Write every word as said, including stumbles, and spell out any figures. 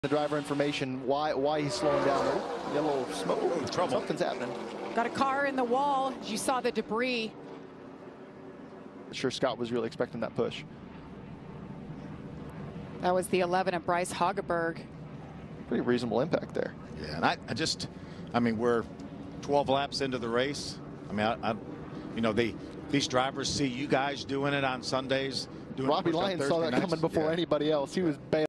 The driver information, why why he's slowing down. Oh, a little smoke. Ooh, trouble. Something's happening. Got a car in the wall. You saw the debris. I'm sure Scott was really expecting that push. That was the eleven of Bryce Hageberg. Pretty reasonable impact there. Yeah, and I, I just, I mean, we're twelve laps into the race. I mean, I, I you know, they, these drivers see you guys doing it on Sundays. Doing Robbie Lyons saw that coming before yeah. anybody else. He was bad.